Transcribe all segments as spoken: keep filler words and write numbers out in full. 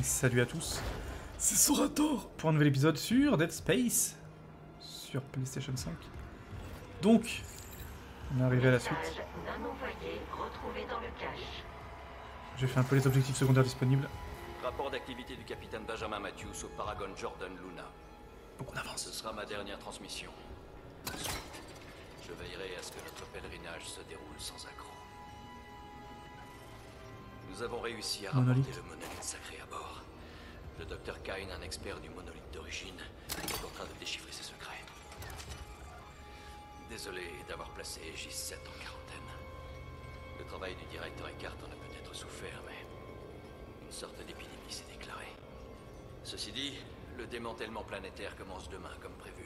Salut à tous, c'est Sorator pour un nouvel épisode sur Dead Space sur PlayStation cinq. Donc, on est arrivé à la suite. J'ai fait un peu les objectifs secondaires disponibles. Rapport d'activité du capitaine Benjamin Matthews au Paragon Jordan Luna. Donc on avance. Ce sera ma dernière transmission. Ensuite, je veillerai à ce que notre pèlerinage se déroule sans accroc. Nous avons réussi à rapporter Monolithe. le monolithe sacré à bord. Le docteur Kine, un expert du monolithe d'origine, est en train de déchiffrer ses secrets. Désolé d'avoir placé J sept en quarantaine. Le travail du directeur Eckhart en a peut-être souffert, mais une sorte d'épidémie s'est déclarée. Ceci dit, le démantèlement planétaire commence demain comme prévu.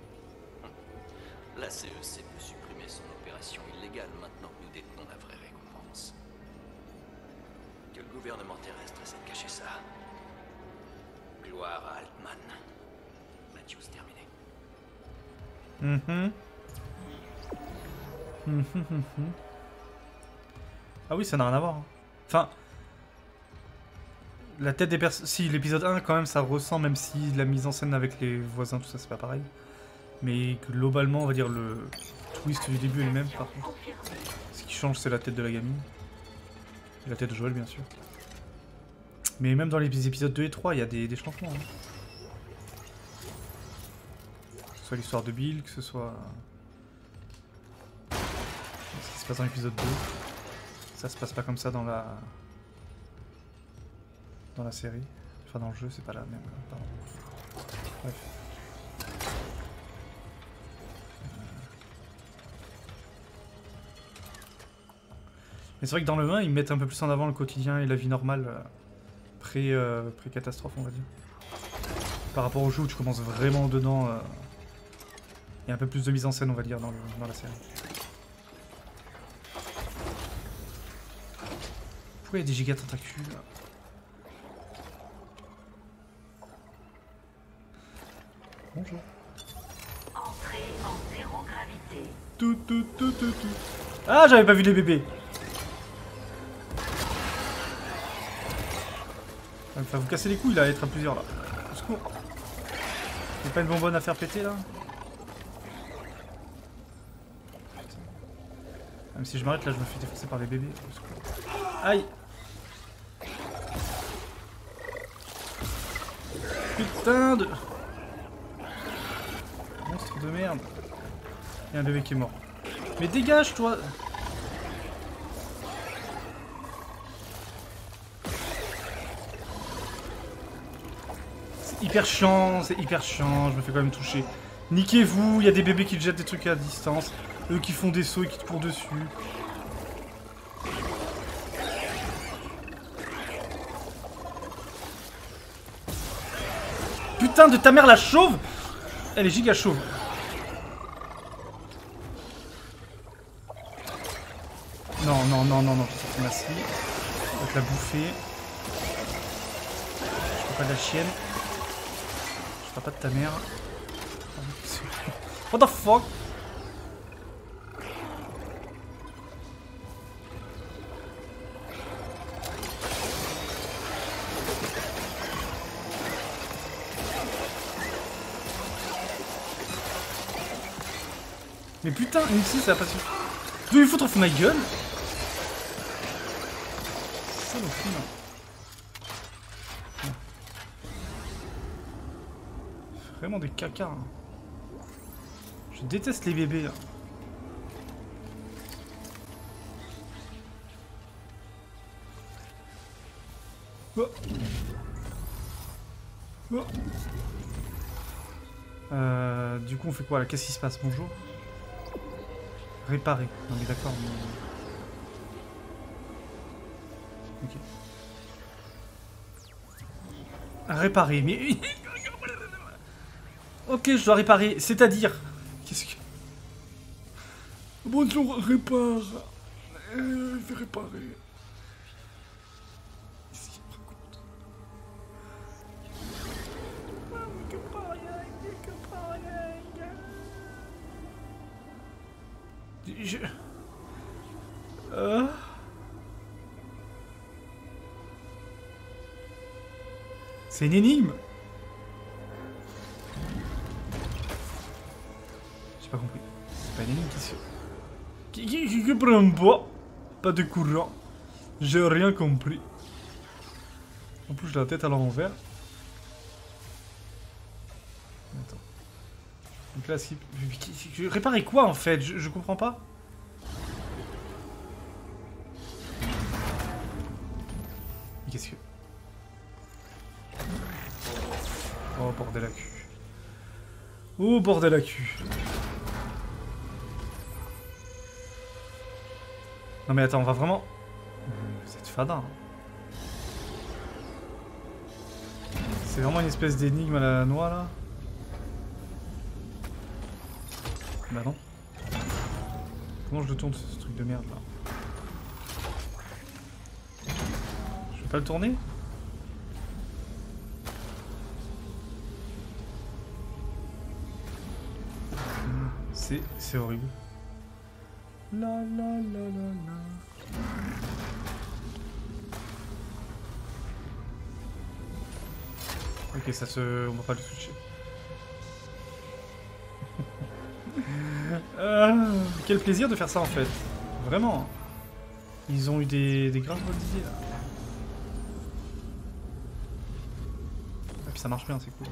La C E C peut supprimer son opération illégale maintenant que nous détenons la vraie récompense. Que le gouvernement terrestre essaie de cacher ça. Gloire à Altman. Matthews terminé. Mhm. Mhm, mhm, mhm. Ah oui, ça n'a rien à voir. hein. Enfin, la tête des personnes... Si, l'épisode un, quand même, ça ressent, même si la mise en scène avec les voisins, tout ça, c'est pas pareil. Mais globalement, on va dire, le twist du début est le même, par contre. Ce qui change, c'est la tête de la gamine. Et la tête de Joël, bien sûr. Mais même dans les épisodes deux et trois, il y a des, des changements. Hein. Que ce soit l'histoire de Bill, que ce soit... ce qui se passe dans l'épisode deux. Ça se passe pas comme ça dans la... dans la série. Enfin, dans le jeu, c'est pas la même. Pardon. Bref. Mais c'est vrai que dans le un, ils mettent un peu plus en avant le quotidien et la vie normale euh, pré, euh, pré-catastrophe, on va dire. Par rapport au jeu où tu commences vraiment dedans, euh, il y a un peu plus de mise en scène, on va dire, dans, le, dans la série. Pourquoi il y a des giga tentacules là? Bonjour. Entrée en zéro gravité. Tout, tout, tout, tout, tout. Ah, j'avais pas vu les bébés. Enfin, vous cassez les couilles là, être à plusieurs là. Au secours. Y'a pas une bonbonne à faire péter là? Même si je m'arrête là, je me fais défoncer par les bébés. Au secours. Aïe! Putain de... Monstre de merde. Il y a un bébé qui est mort. Mais dégage toi! C'est hyper chiant, c'est hyper chiant, je me fais quand même toucher. Niquez-vous, il y a des bébés qui jettent des trucs à distance. Eux qui font des sauts et qui te courent dessus. Putain de ta mère la chauve! Elle est giga chauve. Non, non, non, non, non, c'est ma scie. On va te la bouffer. Je peux pas de la chienne. Je parle pas de ta mère. What the fuck? Mais putain, une scie ça a pas suffi. Je vais lui foutre ma gueule. Saloperie, non. Vraiment des caca. Hein. Je déteste les bébés là. Oh. Oh. Euh, du coup on fait quoi là? Qu'est-ce qui se passe? Bonjour. Réparer. Non mais d'accord, mais... Ok. Réparer, mais... Ok, je dois réparer, c'est-à-dire... Qu'est-ce que... Bonjour, répare. Euh, je vais réparer. Qu'est-ce qu'il me raconte? Je... Euh... C'est une énigme. J'ai pas compris. C'est pas une énigme qui se... Qui, qui, qui comprend pas. Pas de courant. J'ai rien compris. En plus j'ai la tête à l'envers. Attends. Donc là, si... Je réparais quoi en fait? je, je comprends pas. Mais qu'est-ce que... Oh bordel à cul. Oh bordel à cul. Non mais attends, on va vraiment... Vous êtes fada. Hein. C'est vraiment une espèce d'énigme à la noix là. Bah non. Comment je le tourne ce truc de merde là? Je peux pas le tourner? C'est... c'est horrible. La la la la la. Ok, ça se... on va pas le switcher. euh, quel plaisir de faire ça en fait. Vraiment. Ils ont eu des, des graves bonnes idées là. Et puis ça marche bien, c'est cool.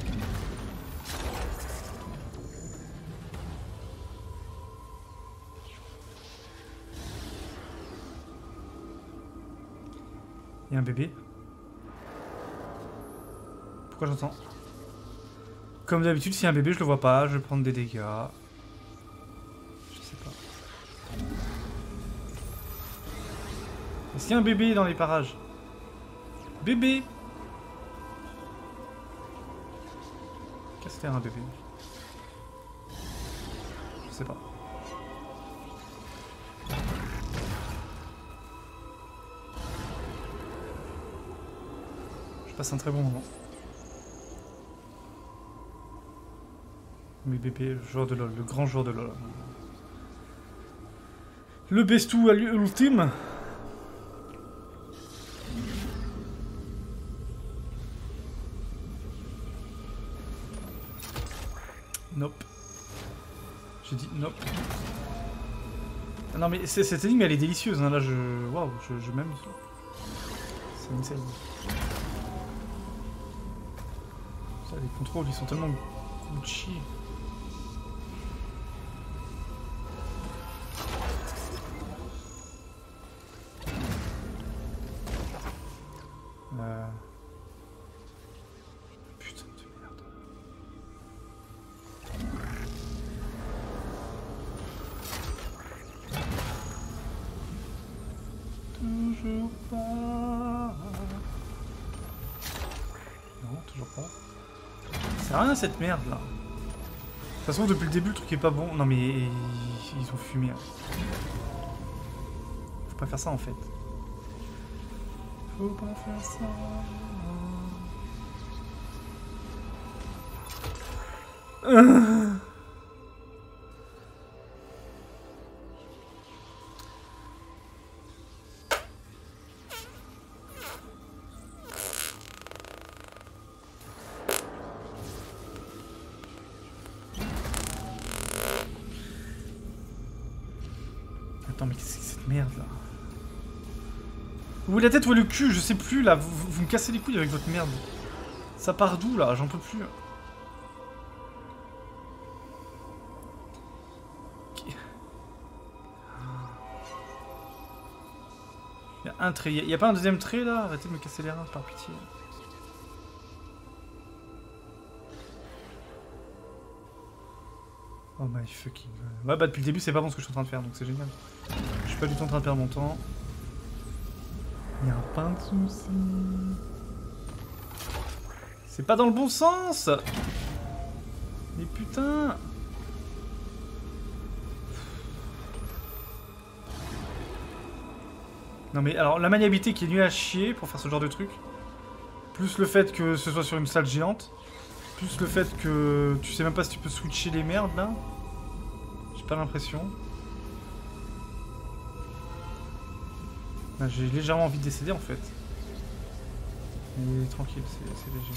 Il y a un bébé. Pourquoi j'entends? Comme d'habitude, s'il y a un bébé, je le vois pas, je vais prendre des dégâts. Je sais pas. Est-ce qu'il y a un bébé dans les parages? Bébé! Qu'est-ce que c'est un bébé? Je sais pas. Je passe un très bon moment. Mais bébé, le joueur de LoL, le grand joueur de LoL. Le bestou à l'ultime. Nope. J'ai dit nope. Ah non mais cette énigme elle est délicieuse, hein. Là je... Waouh, je, je m'amuse. C'est insane. Ça, les contrôles ils sont tellement Gucci. Euh... Putain de merde. Toujours pas. Non, toujours pas. C'est rien cette merde là. De toute façon depuis le début le truc est pas bon. Non mais ils ont fumé. Hein. Faut pas faire ça en fait. Faut pas faire ça. Euh... Attends mais qu'est-ce que c'est cette merde là? Où est la tête ou le cul? Je sais plus là, vous, vous me cassez les couilles avec votre merde. Ça part d'où là? J'en peux plus. Okay. Il y a un trait, il y a pas un deuxième trait là? Arrêtez de me casser les reins par pitié. Oh my fucking god. Ouais bah depuis le début c'est pas bon ce que je suis en train de faire donc c'est génial. Je suis pas du tout en train de perdre mon temps. Y'a pas de soucis. C'est pas dans le bon sens. Mais putain. Non mais alors la maniabilité qui est nulle à chier pour faire ce genre de truc. Plus le fait que ce soit sur une salle géante. Plus le fait que tu sais même pas si tu peux switcher les merdes là. J'ai pas l'impression. J'ai légèrement envie de décéder en fait. Mais tranquille, c'est léger.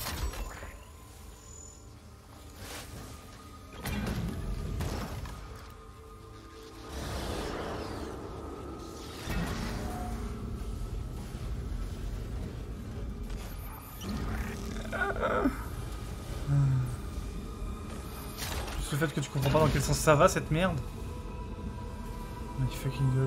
Juste le fait que tu comprends pas dans quel sens ça va cette merde. My fucking god.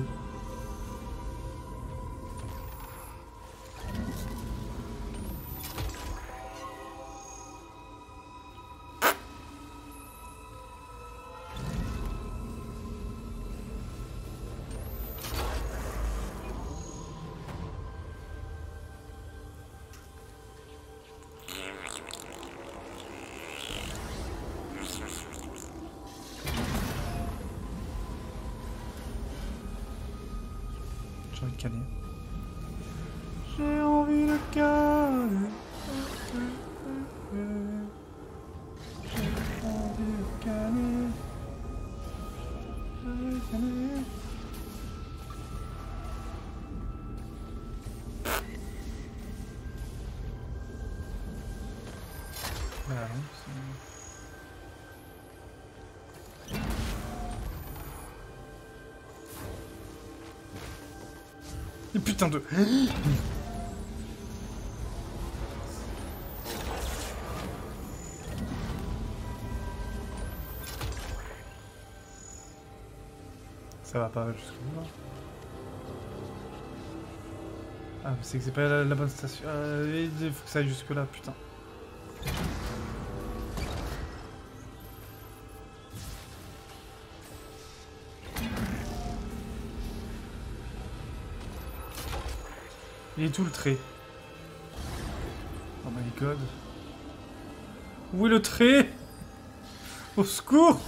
J'ai envie de canner. J'ai envie de canner. J'ai envie de canner. J'ai envie de canner. Bah non, c'est... Putain de... Ça va pas jusqu'au bout là. Ah mais c'est que c'est pas la, la bonne station. Euh, il faut que ça aille jusque là, putain. Il est tout le trait. Oh my god. Où est le trait? Au secours!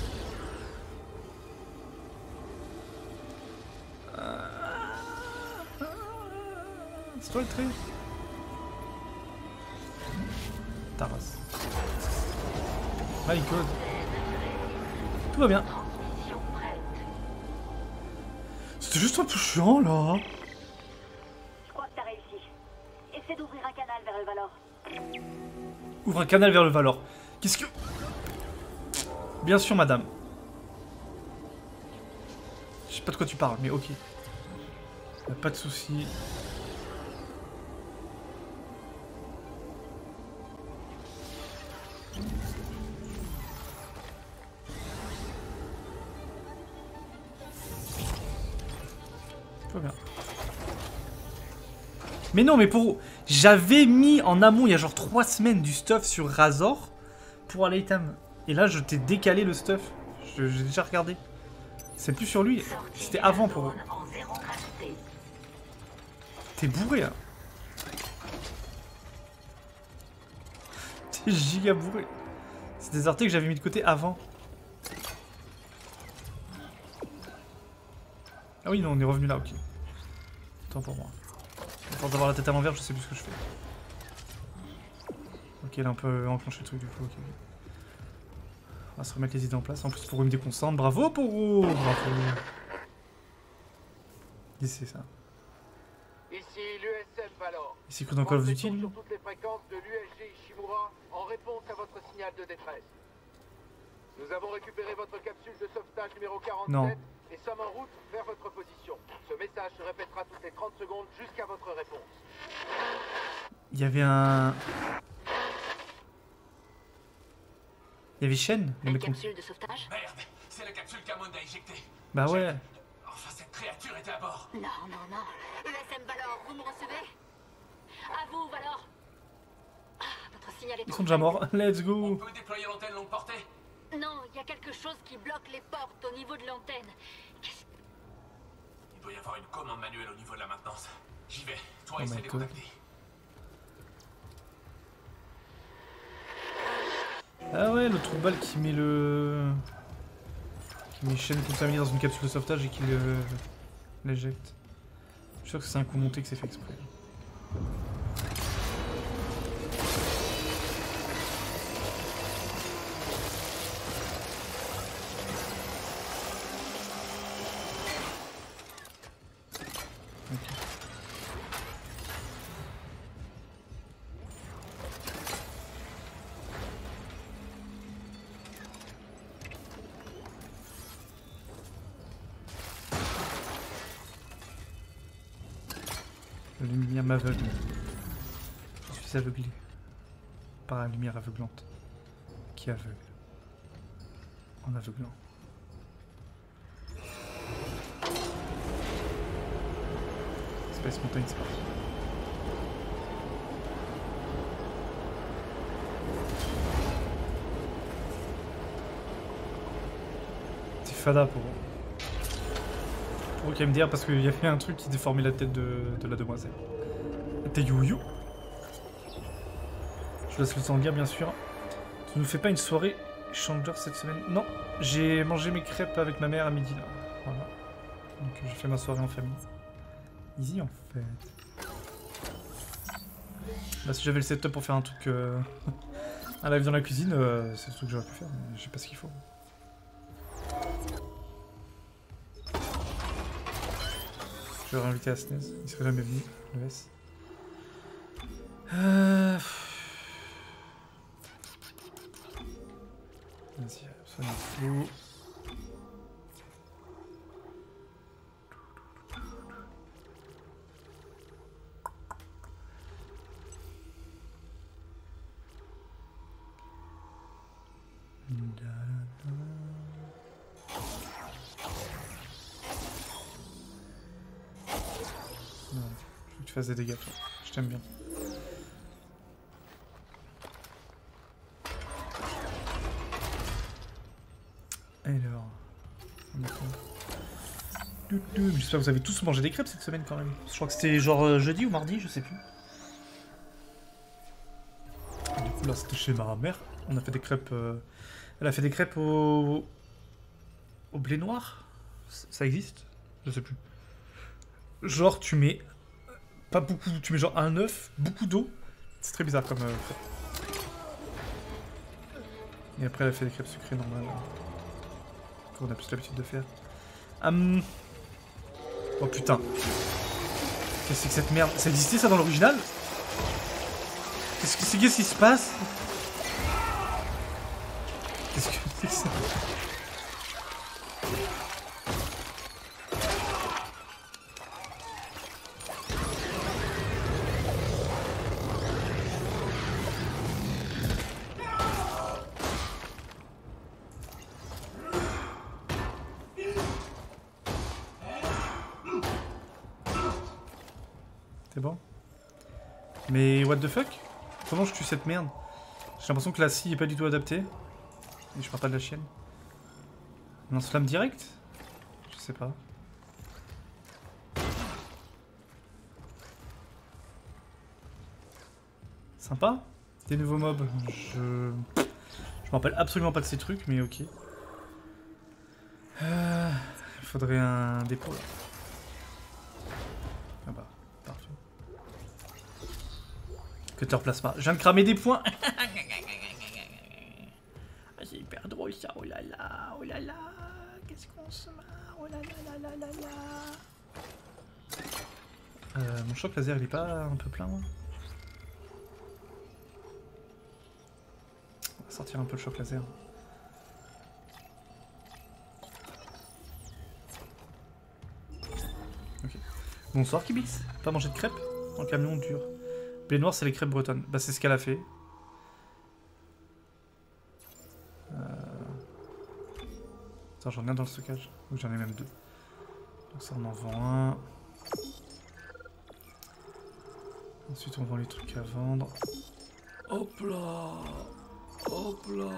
C'est toi le trait? Ta race. My god. Tout va bien. C'était juste un peu chiant là. Ouvre un canal vers le Valor. Qu'est-ce que... Bien sûr, madame. Je sais pas de quoi tu parles, mais ok. Y'a pas de souci. Tout va bien. Mais non, mais pour... J'avais mis en amont il y a genre trois semaines du stuff sur Razor pour aller item. Et là, je t'ai décalé le stuff. J'ai déjà regardé. C'est plus sur lui. C'était avant pour eux. T'es bourré, hein. T'es giga bourré. C'est des articles que j'avais mis de côté avant. Ah oui, non, on est revenu là, ok. Attends pour moi. À force d'avoir la tête à l'envers, je sais plus ce que je fais. Ok, elle a un peu enclenché le truc du coup. Okay. On va se remettre les idées en place. En plus, Poro me déconcentre. Bravo, Poro! Bravo. Ici, ça. Ici l'U S M Valor. Ici, que dans Call of Duty. Sur toutes les fréquences de l'U S G Ishimura en réponse à votre signal de détresse. Nous avons récupéré votre capsule de sauvetage numéro quarante-sept non. et sommes en route vers votre position. Ce message se répétera toutes les trente secondes jusqu'à votre réponse. Il y avait un... Il y avait Shen. Une capsule de sauvetage? Merde, c'est la capsule qu'Amon a injectée. Bah ouais. Enfin, cette créature était à bord. Non, non, non. U S M Valor, vous me recevez? À vous, Valor. Ah, votre signal est... Ils sont déjà morts. Let's On go. peut déployer l'antenne longue portée? Non, il y a quelque chose qui bloque les portes au niveau de l'antenne. Qu'est-ce... Il doit y avoir une commande manuelle au niveau de la maintenance. J'y vais. Toi, Oh essaie my de les God. contacter. Ah ouais, le trou de balle qui met le... Qui met Shen contaminé dans une capsule de sauvetage et qui le... l'éjecte. Je suis sûr que c'est un coup monté que c'est fait exprès. La lumière m'aveugle. Je suis aveuglé par la lumière aveuglante qui aveugle en aveuglant. Space Mountain, c'est parti. C'est fada pour pour K M D R parce qu'il y avait un truc qui déformait la tête de, de la demoiselle. T'es you-you. Je laisse le temps dire, bien sûr. Tu nous fais pas une soirée Chandler cette semaine? Non, j'ai mangé mes crêpes avec ma mère à midi là. Voilà. Donc j'ai fait ma soirée en famille. Easy en fait. Là si j'avais le setup pour faire un truc euh, un live dans la cuisine, euh, c'est le truc que j'aurais pu faire, mais je sais pas ce qu'il faut. Je vais réinviter à S N E S, il serait jamais venu, le S. Euh... Vas-y, soigne flou. Non, je veux que tu fasses des dégâts, toi. Je t'aime bien. Alors, j'espère que vous avez tous mangé des crêpes cette semaine quand même. Je crois que c'était genre euh, jeudi ou mardi, je sais plus. Et du coup là c'était chez ma mère. On a fait des crêpes. Euh... Elle a fait des crêpes au au blé noir. Ça existe? Je sais plus. Genre tu mets pas beaucoup, tu mets genre un œuf, beaucoup d'eau. C'est très bizarre comme euh, crêpe. Et après elle a fait des crêpes sucrées normales. On a plus l'habitude de faire. Um... Oh putain. Qu'est-ce que c'est que cette merde? Ça existait ça dans l'original? Qu'est-ce que c'est? Qu'est-ce qui se passe? Qu'est-ce que c'est que ça? C'est bon? Mais what the fuck? Comment je tue cette merde? J'ai l'impression que la scie est pas du tout adaptée. Et je parle pas de la chienne. Lance-flamme direct? Je sais pas. Sympa? Des nouveaux mobs. Je... Je me rappelle absolument pas de ces trucs, mais ok. Euh... Il faudrait un dépôt là. Ah bah, parfait. Cutter plasma. Je viens de cramer des points. C'est hyper drôle ça. Oh là là, oh là là. Qu'est-ce qu'on se marre. Oh là là là là là là. Euh, mon choc laser il est pas un peu plein moi? On va sortir un peu le choc laser. Ok. Bonsoir Kibix. Pas manger de crêpes? En camion dur. Blé noir c'est les crêpes bretonnes. Bah c'est ce qu'elle a fait. Euh... Attends, j'en ai un dans le stockage. Ou j'en ai même deux. Donc ça on en vend un. Ensuite on vend les trucs à vendre. Hop là. Hop là.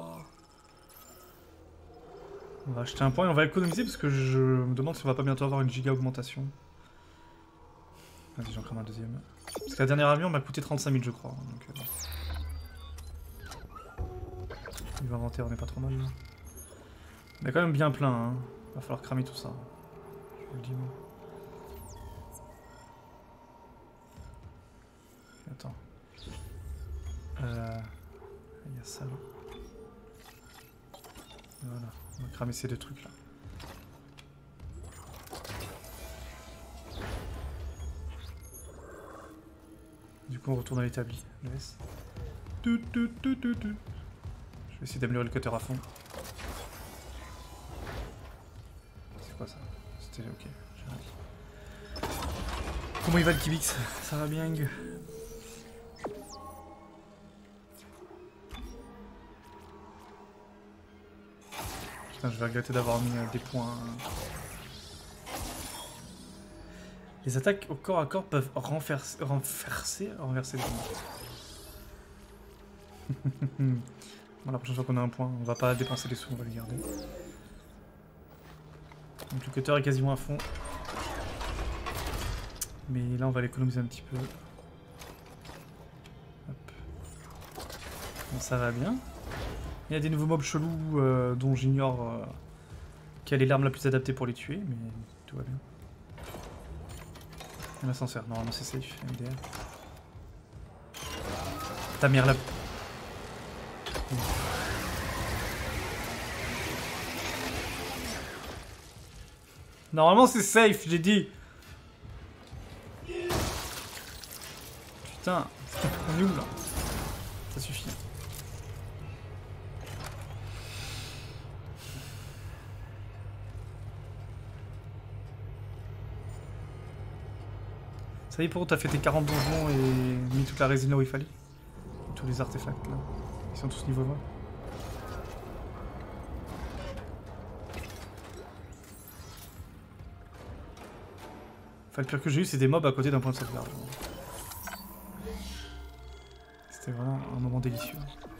On va acheter un point et on va économiser parce que je me demande si on va pas bientôt avoir une giga augmentation. Vas-y, j'en crame un deuxième. Parce que la dernière avion m'a coûté trente-cinq mille je crois. Donc, euh... niveau inventaire on est pas trop mal là. On est quand même bien plein, hein. Va falloir cramer tout ça. Je vous le dis moi. Attends. Euh... Il y a ça là. Voilà, on va cramer ces deux trucs là. Du coup on retourne à l'établi. Le S. Je vais essayer d'améliorer le cutter à fond. C'est quoi ça? C'était ok. Comment il va le Kibix? Ça va bien? Putain, je vais regretter d'avoir mis euh, des points. Les attaques au corps à corps peuvent renverser, renverser, renverser le combat. Bon, la prochaine fois qu'on a un point, on va pas dépenser les sous, on va les garder. Donc le cutter est quasiment à fond. Mais là on va l'économiser un petit peu. Hop. Bon, ça va bien. Il y a des nouveaux mobs chelous euh, dont j'ignore euh, quelle est l'arme la plus adaptée pour les tuer, mais tout va bien. Un ascenseur, normalement c'est safe, M D R. Ta mère là. Normalement c'est safe, j'ai dit. Putain, on est où là? Ça suffit. Ça y est, pour t'as fait tes quarante donjons et mis toute la résine là où il fallait. Et tous les artefacts là. Ils sont tous niveau vingt. Enfin, le pire que j'ai eu, c'est des mobs à côté d'un point de sauvegarde. C'était vraiment un moment délicieux.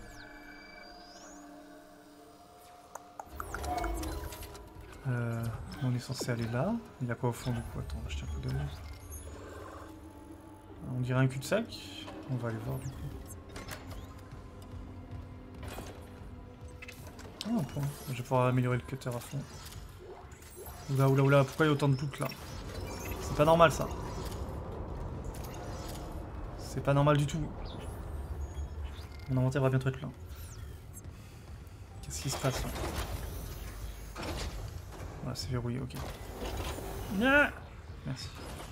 Euh, on est censé aller là. Il y a quoi au fond du coup? Attends, on va jeter un coup d'œil. On dirait un cul-de-sac. On va aller voir du coup. Ah, un point. Je vais pouvoir améliorer le cutter à fond. Oula, oula, oula, pourquoi il y a autant de doutes là? C'est pas normal ça. C'est pas normal du tout. Mon inventaire va bientôt être là. Qu'est-ce qui se passe là? Voilà, c'est verrouillé, ok. Ah, merci.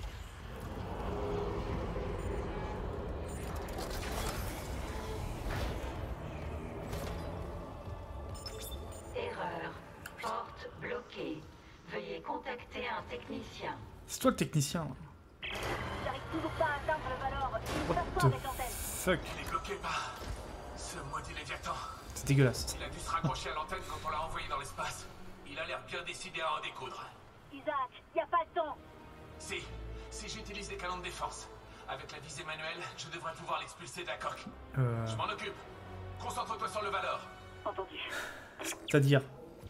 Erreur. Porte bloquée. Veuillez contacter un technicien. C'est toi le technicien là. J'arrive toujours pas à atteindre le valeur. What the fuck? Il est bloqué par ce maudit Léviathan. C'est dégueulasse. Il a dû se raccrocher à l'antenne quand on l'a envoyé dans l'espace. Il a l'air bien décidé à en découdre. Isaac, y a pas de temps. Si, si j'utilise les canons de défense, avec la visée manuelle, je devrais pouvoir l'expulser de la coque. Euh... Je m'en occupe. Concentre-toi sur le Valor. Entendu. C'est-à-dire...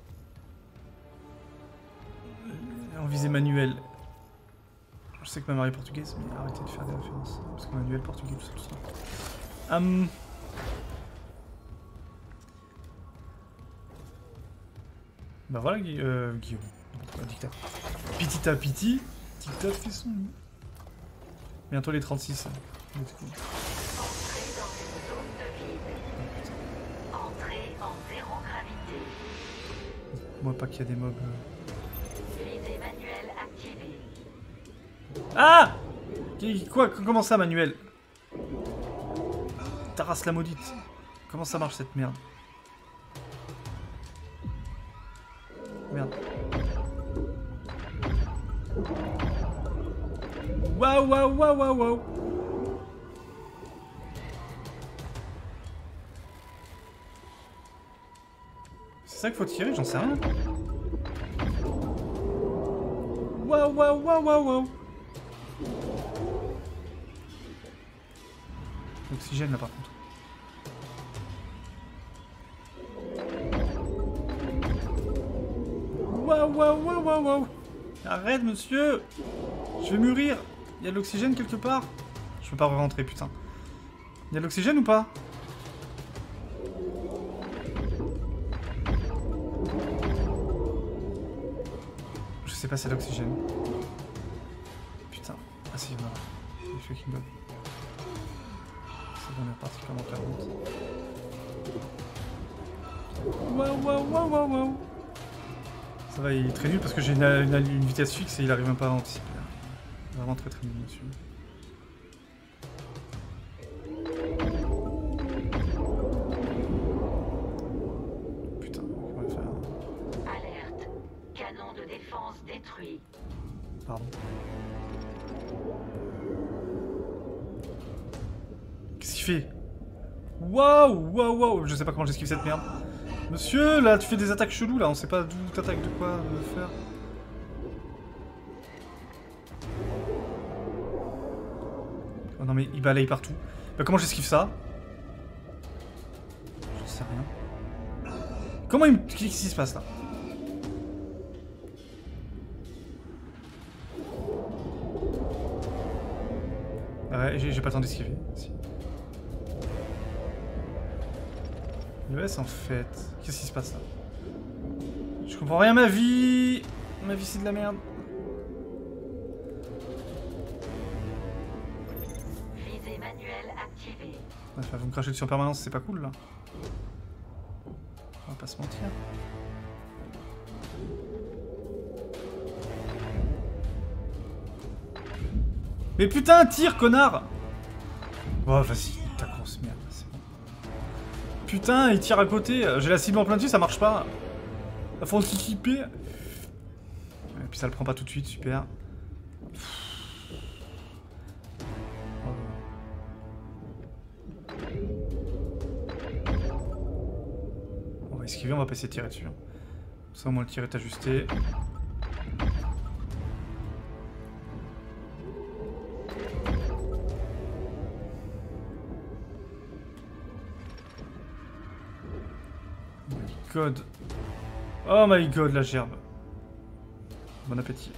En visée manuelle. Je sais que ma mère est portugaise, mais arrêtez de faire des références. Parce que manuel portugais, tout ça, tout ça. Hum... Bah voilà, Gu euh, Guillaume. Non, Dictat. Petit à petit, Dictat fait son lit. Bientôt les trente-six. Hein. Entrez dans une zone de vide. Entrez en zéro gravité. Moi pas qu'il y a des mobs. Euh... Visée manuelle activée. Ah! Quoi? Comment ça, Manuel? Ta race la maudite. Comment ça marche cette merde? Merde. Waouh, waouh, waouh, waouh, waouh. C'est ça qu'il faut tirer? J'en sais rien. Waouh, waouh, waouh, waouh, waouh. L'oxygène là par contre. Waouh, waouh, waouh, waouh, waouh. Arrête, monsieur. Je vais mûrir. Il y a de l'oxygène quelque part? Je peux pas rentrer, putain. Il y a de l'oxygène ou pas? Je sais pas si c'est l'oxygène. Putain. Ah si, voilà. Il fait qu'il donne. C'est bon, on est reparti comme en quarante. Waouh, waouh, waouh, waouh, waouh. Ça va, il est très nul parce que j'ai une, une, une vitesse fixe et il arrive même pas à anticiper. Vraiment très très nul dessus. Putain, comment on va faire? Alerte. Canon de défense détruit. Pardon. fais? Waouh, waouh, waouh. Je sais pas comment j'esquive cette merde. Monsieur, là, tu fais des attaques cheloues, là. On sait pas d'où t'attaques, de quoi de faire. Oh non, mais il balaye partout. Bah, comment j'esquive ça? Je sais rien. Comment il me... Qu'est-ce qui se passe, là? Ouais, j'ai pas le temps d'esquiver. Si. Le S en fait. Qu'est-ce qui se passe là? Je comprends rien, ma vie. Ma vie c'est de la merde. Visée manuelle activée. Ouais, vous me crachez dessus en permanence, c'est pas cool là. On va pas se mentir. Mais putain, tire, connard! Oh, vas-y, ta grosse merde, c'est bon. Putain, il tire à côté. J'ai la cible en plein dessus, ça marche pas. Il faut anticiper. Et puis ça le prend pas tout de suite, super. On va esquiver, on va pas essayer de tirer dessus. Ça, au moins le tir est ajusté. God. Oh my god, la gerbe. Bon appétit.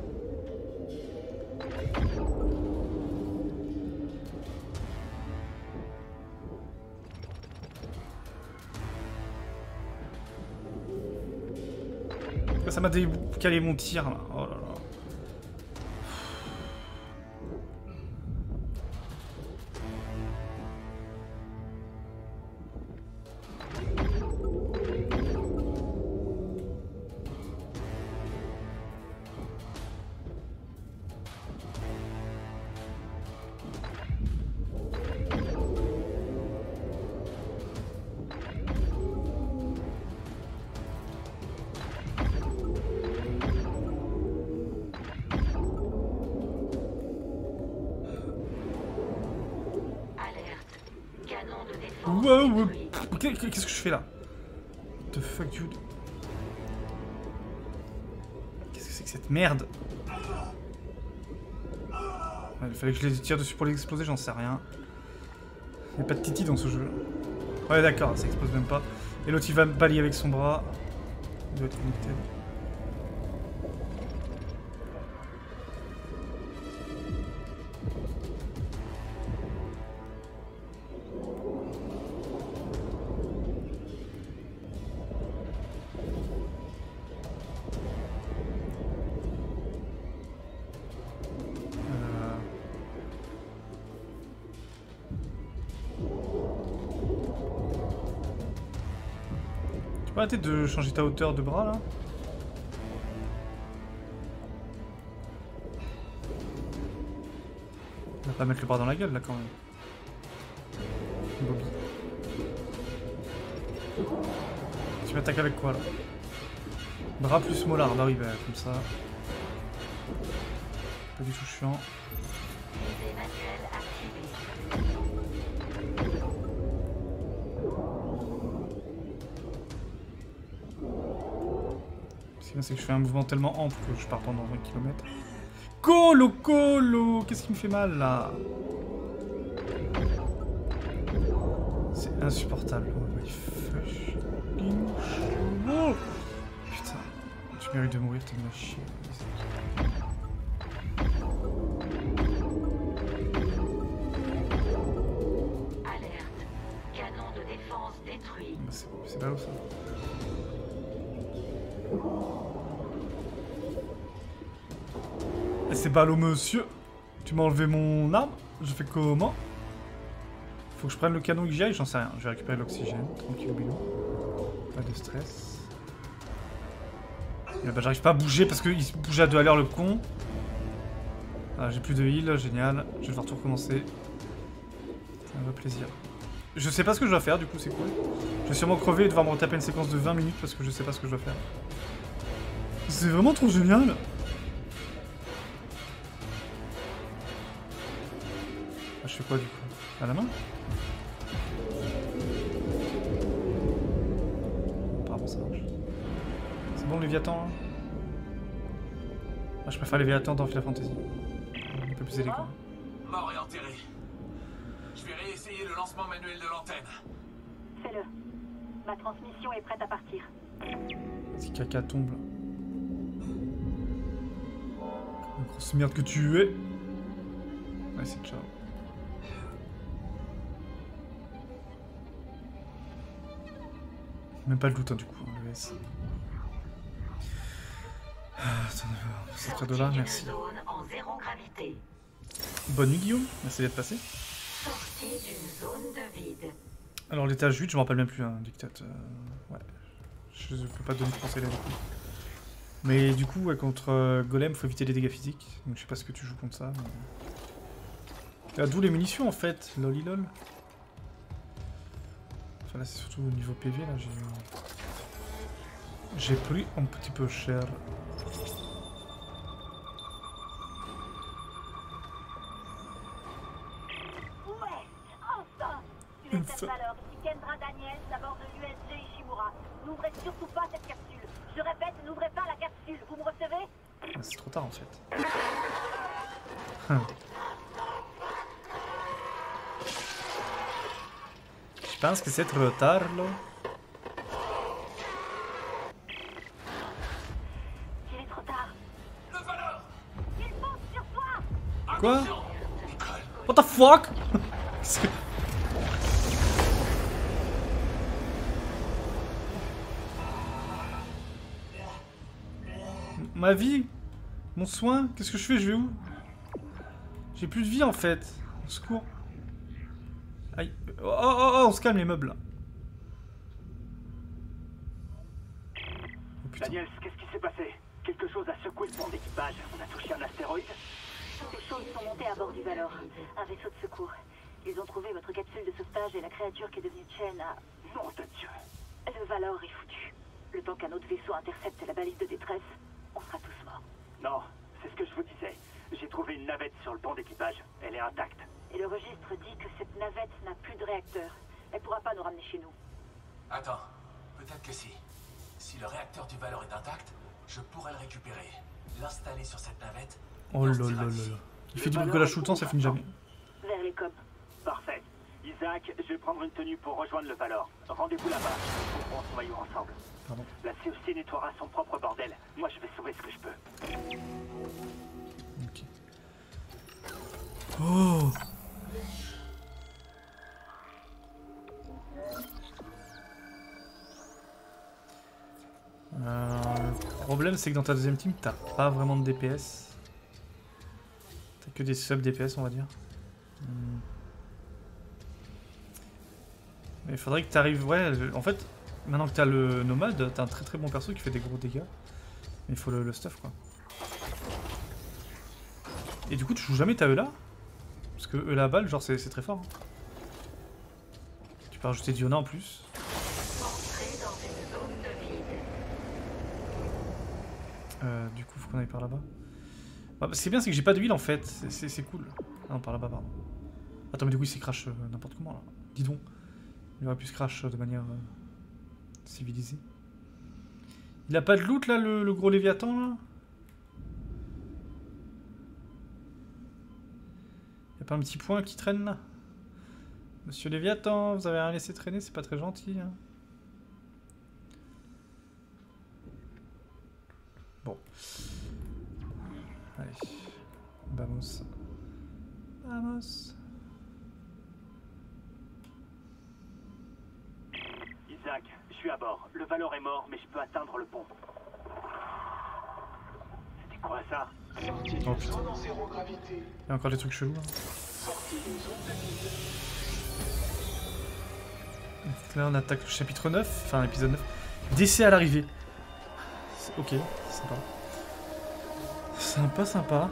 Ça m'a décalé mon tir là. Oh là là. Wow, wow. Qu'est-ce que je fais là? What the fuck, dude? Qu'est-ce que c'est que cette merde? Ouais, il fallait que je les tire dessus pour les exploser, j'en sais rien. Il n'y a pas de titi dans ce jeu. Ouais, d'accord, ça explose même pas. Et l'autre il va me balayer avec son bras. Il doit être connecté. Tu peux arrêter de changer ta hauteur de bras là? On va pas mettre le bras dans la gueule là quand même. Bobby. Tu m'attaques avec quoi là? Bras plus molar, bah oui, bah comme ça. Pas du tout chiant. C'est que je fais un mouvement tellement ample que je pars pendant vingt kilomètres. Colo, colo! Qu'est-ce qui me fait mal là? C'est insupportable. Oh my fucking oh putain, tu mérites de mourir, t'es une chier. Alerte. Canon de défense détruit. C'est pas où ça? C'est ballot monsieur. Tu m'as enlevé mon arme. Je fais comment? Faut que je prenne le canon et que j'y aille, j'en sais rien. Je vais récupérer l'oxygène, tranquille bilou. Pas de stress. Et bah, j'arrive pas à bouger parce qu'il se bouge à deux à l'heure le con. Ah, j'ai plus de heal, génial. Je vais devoir tout recommencer. Ça me fait plaisir. Je sais pas ce que je dois faire, du coup c'est cool. Je vais sûrement crever et devoir me retaper une séquence de vingt minutes parce que je sais pas ce que je dois faire. C'est vraiment trop génial. Je fais quoi du coup? À la main? Apparemment ça marche. C'est bon le Léviathan hein? Ah, je préfère les Léviathan dans Final Fantasy. Un peu plus élégant. Mort et enterré. Je vais réessayer le lancement manuel de l'antenne. Fais-le. Ma transmission est prête à partir. Si caca tombe là. Une grosse merde que tu es. Ouais, c'est ciao. Même pas le doute hein, du coup, le S. Ah, attends, c'est près de là, merci. Zone en zéro gravité. Bonne nuit Guillaume, merci d'être passé. Sortie d'une zone de vide. Alors l'étage huit, je me rappelle même plus, hein, dictat. Euh, ouais. Je peux pas te donner de conseils là du coup. Mais du coup, ouais, contre euh, Golem, faut éviter les dégâts physiques. Donc je sais pas ce que tu joues contre ça. Mais... Ah, d'où les munitions en fait, lolilol. Enfin là c'est surtout au niveau P V là, j'ai... J'ai pris un petit peu cher. U S S Valor, ici Kendra Daniels, à bord de l'U S G Ishimura. N'ouvrez surtout pas cette capsule. Je répète, n'ouvrez pas la capsule. Vous me recevez? Ah, c'est trop tard en fait. Hum. Je pense que c'est trop tard là. Il est trop tard. Le Valor! Il fonce sur toi! Quoi? Attention! Nicole! What the fuck? Ma vie? Mon soin? Qu'est-ce que je fais? Je vais où? J'ai plus de vie en fait. Au secours. Aïe. Oh, oh, oh, oh, on se calme les meubles là. Oh, putain. Daniels, qu'est-ce qui s'est passé? Quelque chose a secoué le pont d'équipage. On a touché un astéroïde? Ces choses sont montées à bord du Valor. Un vaisseau de secours. Ils ont trouvé votre capsule de sauvetage et la créature qui est devenue Chen a... Nom de Dieu! Le Valor est foutu. Le temps qu'un autre vaisseau intercepte la balise de détresse, on sera tous morts. Non, c'est ce que je vous disais. J'ai trouvé une navette sur le pont d'équipage. Elle est intacte. Et le registre dit que cette navette n'a plus de réacteur. Elle pourra pas nous ramener chez nous. Attends, peut-être que si. Si le réacteur du Valor est intact, je pourrais le récupérer, l'installer sur cette navette. Oh là là là là. Il fait du bricolage tout le temps, ça finit jamais. Vers les coms. Parfait. Isaac, je vais prendre une tenue pour rejoindre le Valor. Rendez-vous là-bas. On se noyau ensemble. Pardon. La C O C nettoiera son propre bordel. Moi, je vais sauver ce que je peux. Ok. Oh! Euh, le problème c'est que dans ta deuxième team t'as pas vraiment de D P S. T'as que des sub D P S on va dire. Hmm. Mais il faudrait que t'arrives... Ouais, en fait, maintenant que t'as le nomade, t'as un très très bon perso qui fait des gros dégâts. Mais il faut le, le stuff quoi. Et du coup tu joues jamais ta E L A? Parce que E L A balle genre c'est très fort. Hein. Tu peux rajouter Diona en plus. Entrez dans une zone de vide. Euh, du coup, faut qu'on aille par là-bas. Bah, ce qui est bien, c'est que j'ai pas d'huile en fait. C'est cool. Ah non, par là-bas, pardon. Attends, mais du coup, il s'est crash euh, n'importe comment là. Dis donc. Il aurait pu se crash euh, de manière euh, civilisée. Il a pas de loot là, le, le gros Léviathan là? Y'a pas un petit point qui traîne là? Monsieur Léviathan, vous avez rien laissé traîner, c'est pas très gentil. Hein. Bon. Allez. Vamos. Vamos. Isaac, je suis à bord. Le Valor est mort, mais je peux atteindre le pont. C'était quoi ça? Sortie Oh, d'une zone en zéro gravité. Il y a encore des trucs chelous. Hein. Sortie d'une zone de vide. Donc là on attaque le chapitre neuf, enfin épisode neuf. Décès à l'arrivée. Ok, sympa. Sympa, sympa.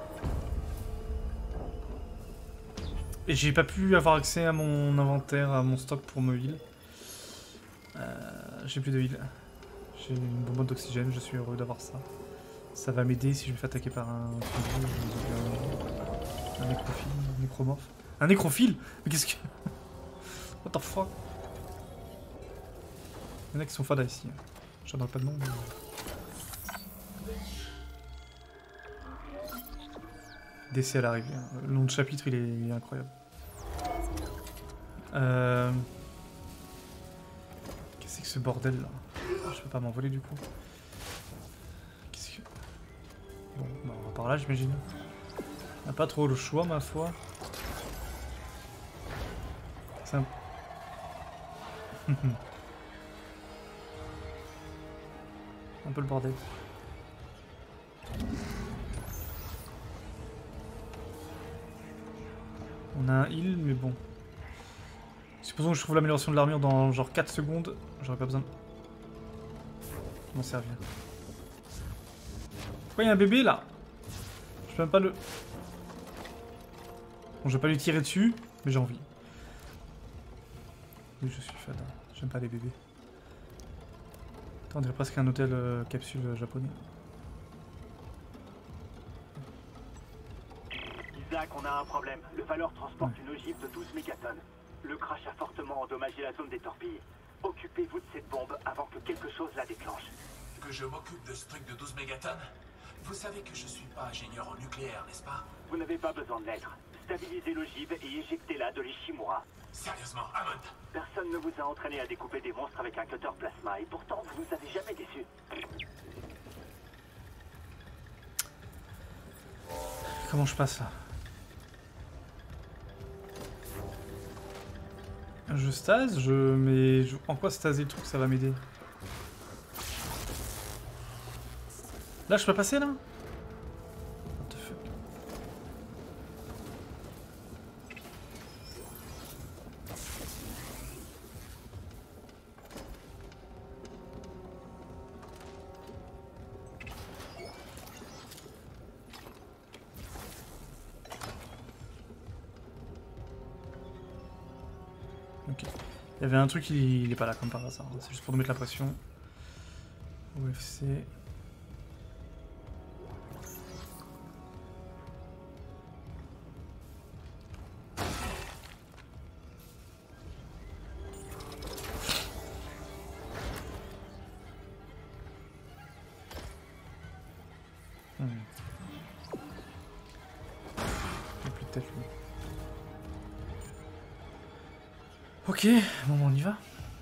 Et j'ai pas pu avoir accès à mon inventaire, à mon stock pour me heal. Euh, j'ai plus de heal. J'ai une bonbonne d'oxygène, je suis heureux d'avoir ça. Ça va m'aider si je me fais attaquer par un un, un nécrophile, un nécromorphe. Un nécrophile? Mais qu'est-ce que... What the fuck? Il y en a qui sont fada ici. J'en donne pas de nom, mais... Décès à l'arrivée. Le nom de chapitre, il est, il est incroyable. Euh... Qu'est-ce que c'est que ce bordel là? Je peux pas m'envoler du coup. Qu'est-ce que... Bon, bah on va par là j'imagine. On a pas trop le choix ma foi. C'est un... un peu le bordel. On a un heal mais bon. Supposons que je trouve l'amélioration de l'armure dans genre quatre secondes. J'aurais pas besoin de... m'en servir. Pourquoi il y a un bébé là? Je peux même pas le... Bon, je vais pas lui tirer dessus, mais j'ai envie. Oui, je suis fada. J'aime pas les bébés. Attends, on dirait presque un hôtel euh, capsule euh, japonais. Isaac, on a un problème. Le Valor transporte une ogive de douze mégatonnes. Le crash a fortement endommagé la zone des torpilles. Occupez-vous de cette bombe avant que quelque chose la déclenche. Que je m'occupe de ce truc de douze mégatonnes? Vous savez que je suis pas ingénieur en nucléaire, n'est-ce pas? Vous n'avez pas besoin de l'être. Stabilisez l'ogive et éjectez-la de l'Ishimura. Sérieusement, Hammond? Personne ne vous a entraîné à découper des monstres avec un cutter plasma et pourtant vous nous avez jamais déçus. Comment je passe là? Je stase, je... mais je... en quoi staser le truc ça va m'aider? Là je peux passer là? What the fuck? Ok. Il y avait un truc, il, il est pas là comme par hasard. C'est juste pour nous mettre la pression. O F C. Hmm. Il a plus de tête lui. Ok, bon on y va.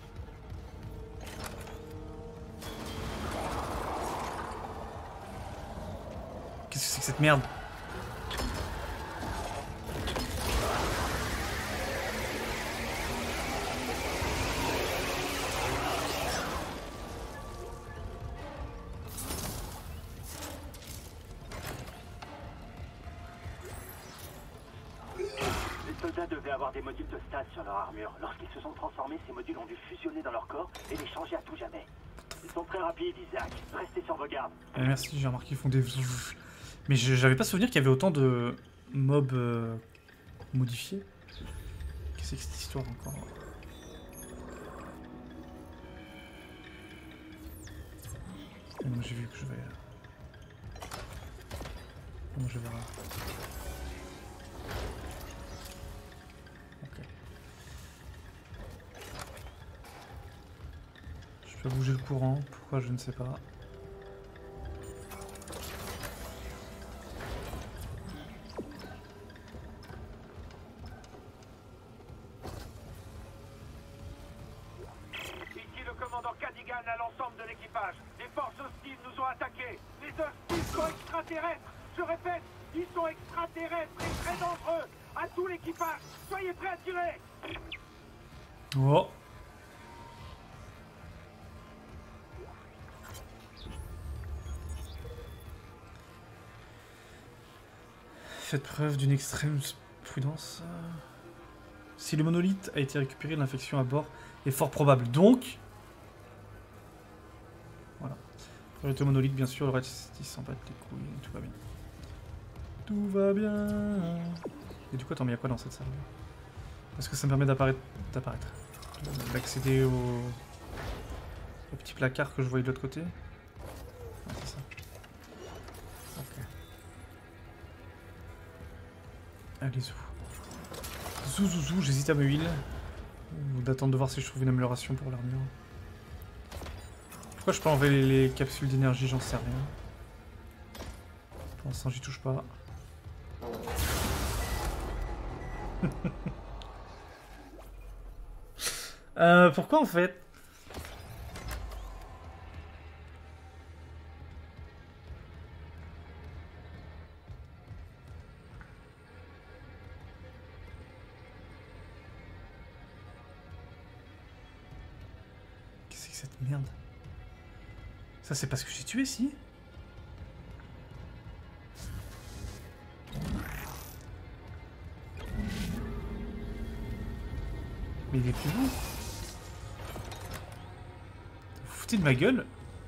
Qu'est-ce que c'est que cette merde? Les soldats devaient avoir des modules de stase sur leur armure. Lorsqu'ils se sont transformés, ces modules ont dû fusionner dans leur corps et les changer à tout jamais. Ils sont très rapides, Isaac. Restez sur vos gardes. Euh, merci, j'ai remarqué qu'ils font des... Mais je- j'avais pas souvenir qu'il y avait autant de mobs euh, modifiés. Qu'est-ce que c'est que cette histoire encore? Non, j'ai vu que je vais... Non, je verrai. Ok. Je peux bouger le courant, pourquoi je ne sais pas. Ici le commandant Cadigan à l'ensemble de l'équipage. Les forces hostiles nous ont attaqués. Les hostiles sont extraterrestres. Je répète, ils sont extraterrestres et très dangereux. À tout l'équipage, soyez prêts à tirer. Oh! Faites preuve d'une extrême prudence. Si le monolithe a été récupéré, l'infection à bord est fort probable. Donc... Voilà. Priorité au monolithe, bien sûr, le reste, il s'en bat les couilles, tout va bien. Tout va bien. Et du coup, attends, mais il y a quoi dans cette salle? Est-ce que ça me permet d'apparaître, d'apparaître, d'accéder au... au petit placard que je voyais de l'autre côté? Ah, c'est ça. Ok. Allez-y. Zouzouzou, j'hésite à me heal. Ou d'attendre de voir si je trouve une amélioration pour l'armure. Pourquoi je peux enlever les, les capsules d'énergie, j'en sais rien. Pour l'instant j'y touche pas. euh, pourquoi en fait? Qu'est-ce que c'est que cette merde? Ça c'est parce que j'ai tué, si? Mais il est plus bon. Vous vous foutez de ma gueule?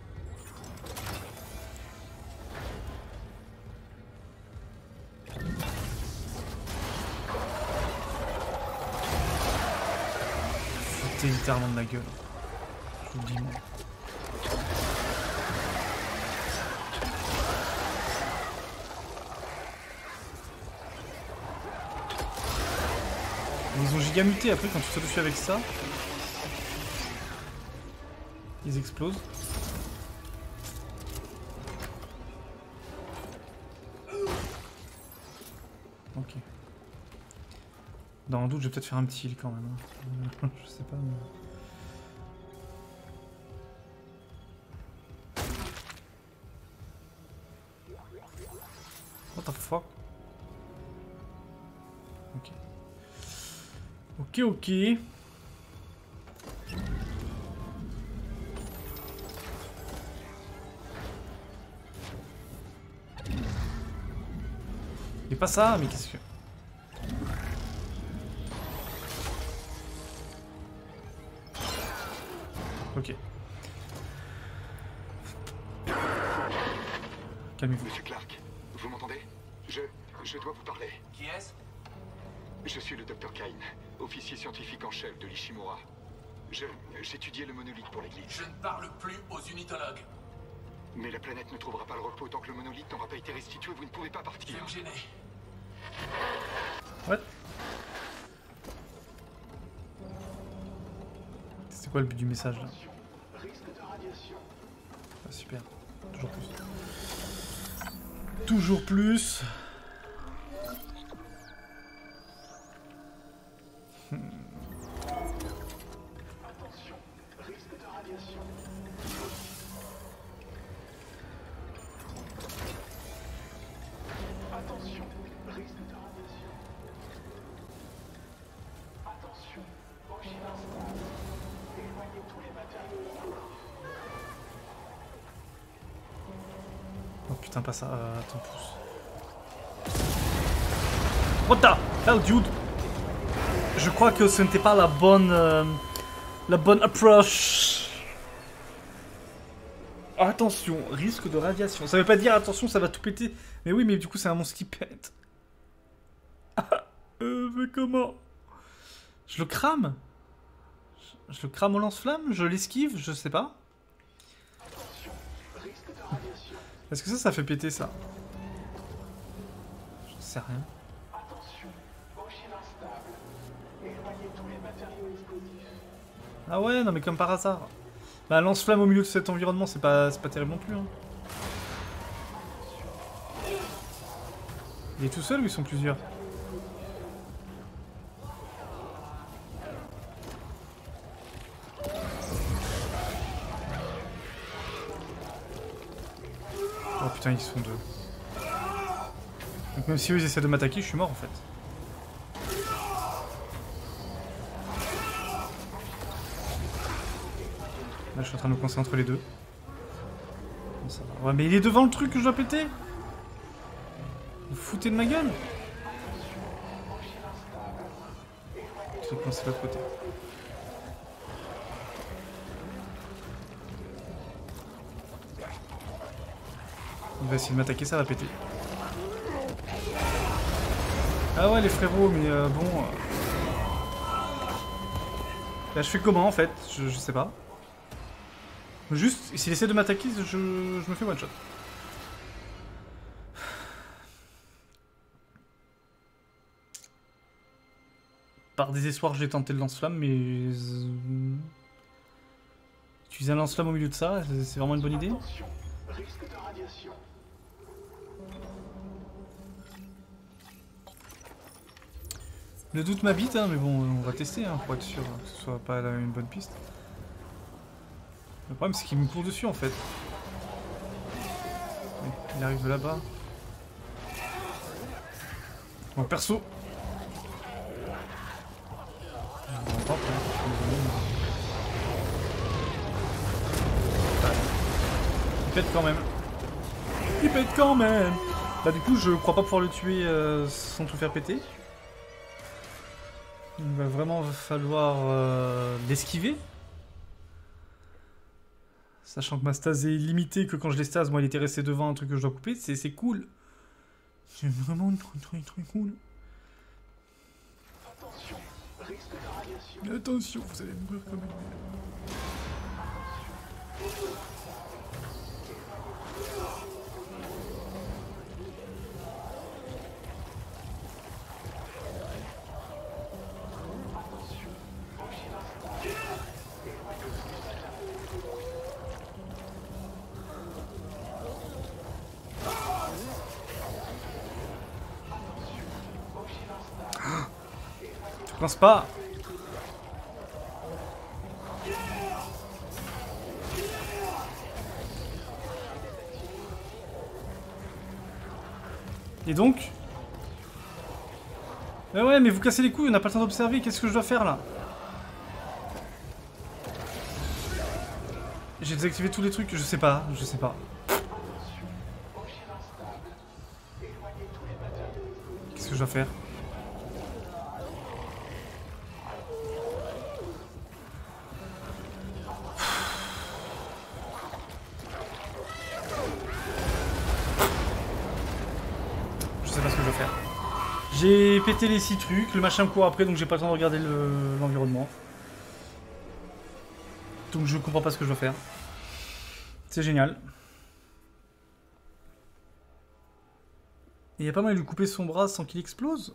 Vous vous foutez littéralement de ma gueule. Je vous le dis, moi. Ils ont giga muté après quand tu te dessus avec ça. Ils explosent. Ok. Dans le doute, je vais peut-être faire un petit heal quand même. Hein. Je sais pas. Mais... What the fuck? Ok. Ok, ok. Et pas ça, mais qu'est-ce que... Ok. Calmez-vous. Monsieur Clark, vous m'entendez? Je... je dois vous parler. Qui est-ce? Je suis le docteur Kane, officier scientifique en chef de l'Ishimura. Je... j'étudiais le monolithe pour l'église. Je ne parle plus aux unitologues. Mais la planète ne trouvera pas le repos tant que le monolithe n'aura pas été restitué, vous ne pouvez pas partir. Vous me gênez. What? C'est quoi le but du message là? Ah, super. Toujours plus. Toujours plus. Hmm. Attention, risque de radiation. Attention, risque de radiation. Attention, ogive instable. Éloignez tous les matériaux. Oh putain, pas ça. Euh, attends, pouce. What the hell, dude? Je crois que ce n'était pas la bonne... Euh, la bonne approche. Attention, risque de radiation. Ça veut pas dire attention, ça va tout péter. Mais oui, mais du coup, c'est un monstre qui pète. euh, mais comment? Je le crame? je, je le crame au lance-flamme? Je l'esquive? Je sais pas. Est-ce que ça, ça fait péter ça? J'en sais rien. Ah ouais, non mais comme par hasard. Bah lance-flamme au milieu de cet environnement, c'est pas, c'est pas terrible non plus. Hein. Il est tout seul ou ils sont plusieurs? Oh putain, ils sont deux. Donc même si eux ils essaient de m'attaquer, je suis mort en fait. Là je suis en train de me coincer entre les deux. Bon, ça va. Ouais mais il est devant le truc que je dois péter. Vous foutez de ma gueule. Je vais coincer de l'autre côté. Il va essayer de m'attaquer, ça va péter. Ah ouais les frérots, mais euh, bon... Euh... Là je fais comment en fait? je, je sais pas. Juste, s'il essaie de m'attaquer, je, je me fais one shot. par désespoir, j'ai tenté le lance-flamme, mais... Euh... Utiliser un lance-flamme au milieu de ça, c'est vraiment une bonne idée? Attention, risque de radiation. Le doute m'habite, hein, mais bon, on va tester hein, pour être sûr que ce soit pas là, une bonne piste. Le problème, c'est qu'il me court dessus en fait. Il arrive de là-bas. Bon, perso. On tente, hein. Il pète quand même. Il pète quand même. Bah du coup, je crois pas pouvoir le tuer euh, sans tout faire péter. Il va vraiment falloir euh, l'esquiver. Sachant que ma stase est limitée, que quand je l'estase, moi il était resté devant un truc que je dois couper, c'est cool. C'est vraiment très très très cool. Attention, risque de radiation. Attention, vous allez mourir comme une merde. Je pense pas. Et donc? Mais ouais, mais vous cassez les couilles, on n'a pas le temps d'observer, qu'est-ce que je dois faire là? J'ai désactivé tous les trucs, je sais pas, je sais pas. Qu'est-ce que je dois faire? J'ai pété les six trucs, le machin court après donc j'ai pas le temps de regarder l'environnement. Le, donc je comprends pas ce que je dois faire. C'est génial. Et il y a pas mal de lui couper son bras sans qu'il explose.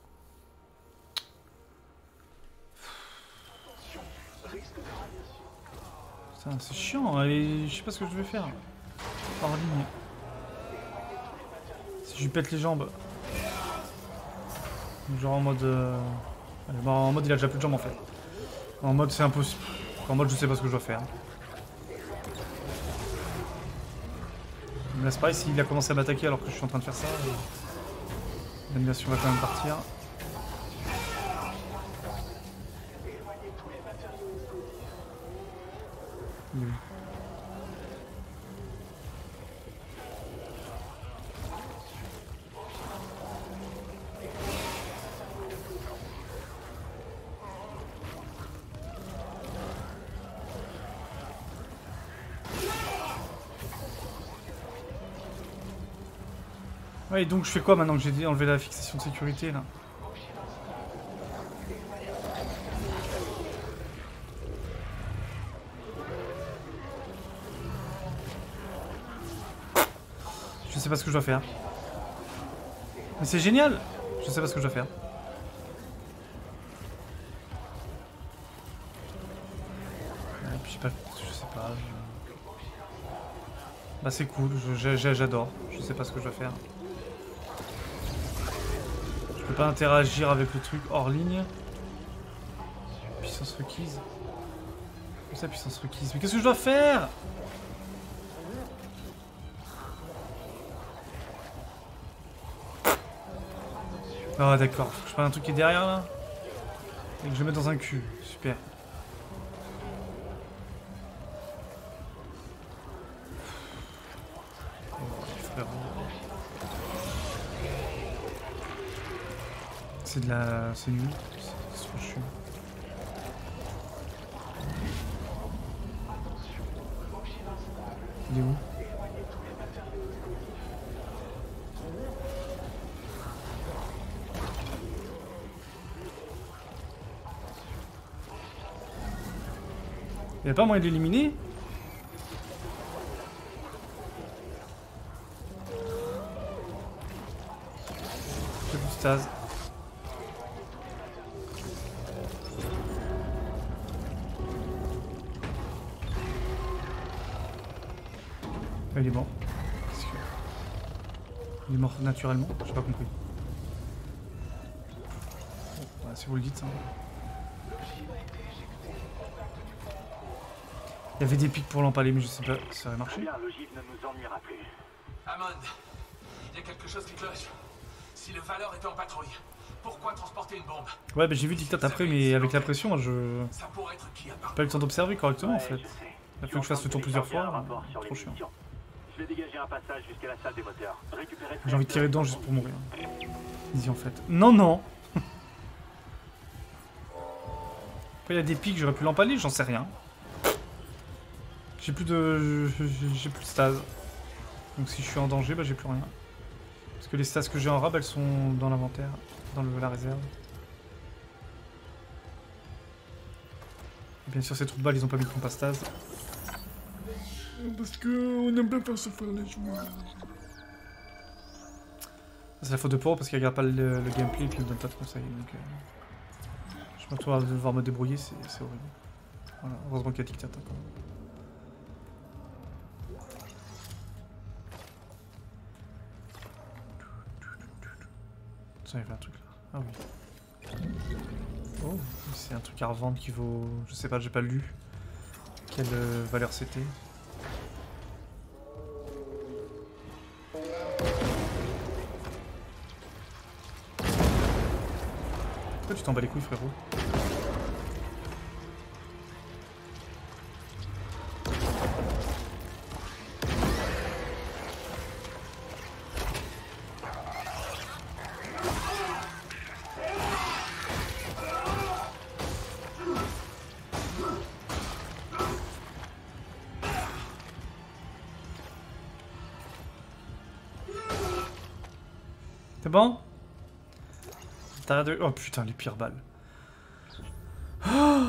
C'est chiant, et je sais pas ce que je vais faire. Hors ligne. Si je lui pète les jambes. Genre en mode... Euh... Bon, en mode il a déjà plus de jambes en fait. En mode c'est impossible. En mode je sais pas ce que je dois faire. Mais là c'est pareil, s'il a commencé à m'attaquer alors que je suis en train de faire ça, euh... l'animation va quand même partir. Oui. Ouais, donc je fais quoi maintenant que j'ai enlevé la fixation de sécurité là? Je sais pas ce que je dois faire. Mais c'est génial! Je sais pas ce que je dois faire. Ouais, puis je sais pas. Je sais pas. Je... Bah c'est cool, j'adore. Je sais pas ce que je dois faire. Je peux pas interagir avec le truc hors ligne. Puissance requise. Comme ça, puissance requise. Mais qu'est-ce que je dois faire? Ah d'accord, je prends un truc qui est derrière là. Et que je mets dans un cul. Super. C'est de la... c'est nul. C'est trop chiant. Il est où? Il n'y a pas moyen de l'éliminer? J'ai plus de stase. il est mort. Que... Il est mort naturellement, j'ai pas compris. Bon, bah, si vous le dites. Hein. Il y avait des pics pour l'empaler, mais je sais pas si ça aurait marché. Bien, l'ogive ne nous ennuiera plus. Amon, il y a quelque chose qui cloche. Si le Valor était en patrouille, pourquoi transporter une bombe? Ouais, bah j'ai vu Dictate après, mais avec la pression, je... Ça pourrait être qui à part? Pas eu le temps d'observer correctement, Ouais, en fait. je sais. Il a fallu que je fasse le tour plusieurs fois, Un rapport sur trop les chiant. missions. Je vais dégager un passage jusqu'à la salle des moteurs. Récupérer J'ai envie de tirer dedans juste pour mourir. Easy en fait. Non, non. Après, il y a des pics, j'aurais pu l'empaler, j'en sais rien. J'ai plus de... J'ai plus de stase. Donc si je suis en danger, bah j'ai plus rien. Parce que les stases que j'ai en rab, elles sont dans l'inventaire, dans le, la réserve. Et bien sûr, ces trous de balles, ils ont pas mis de pompe à stase. Parce que on aime bien faire souffrir les joueurs. C'est la faute de Poro parce qu'il regarde pas le, le gameplay et puis il me donne pas de conseils. Donc, euh, je me retrouve à devoir me débrouiller, c'est horrible. Voilà, heureusement qu'il y a Dictate encore. Ça, il y avait un truc là. Ah oui. Oh, c'est un truc à revendre qui vaut... Je sais pas, j'ai pas lu quelle euh, valeur c'était. Pourquoi tu t'en bats les couilles, frérot? C'est bon? T'arrêtes de... Oh putain, les pires balles. Oh,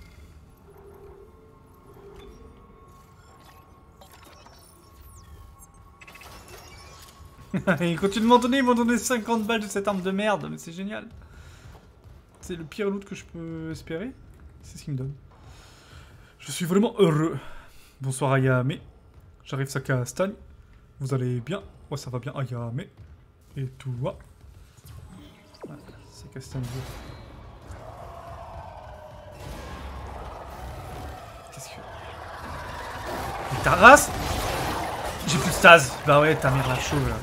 ils continuent de m'en donner, ils m'ont donné cinquante balles de cette arme de merde, mais c'est génial. C'est le pire loot que je peux espérer. C'est ce qu'ils me donnent. Je suis vraiment heureux. Bonsoir Ayame. J'arrive ça Castagne. Vous allez bien? Ouais, ça va bien Ayame. Et toi? Ouais, c'est Castagne. Qu'est-ce que... Mais ta race? J'ai plus de stase. Bah ouais, ta mère la chauve là.